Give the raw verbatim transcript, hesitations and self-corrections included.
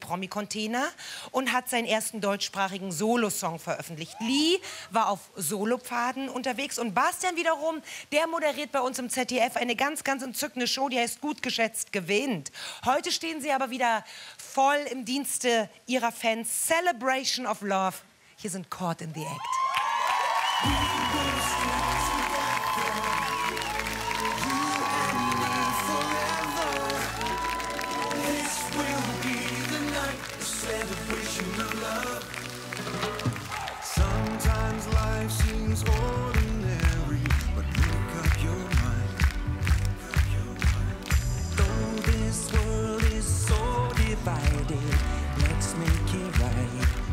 Promi-Container und hat seinen ersten deutschsprachigen Solosong veröffentlicht. Lee war auf Solopfaden unterwegs und Bastian wiederum, der moderiert bei uns im Z D F eine ganz, ganz entzückende Show, die heißt Gut geschätzt gewinnt. Heute stehen sie aber wieder voll im Dienste ihrer Fans. Celebration of Love. Hier sind Caught in the Act. Sometimes life seems ordinary, but make up your mind. Though this world is so divided, let's make it right.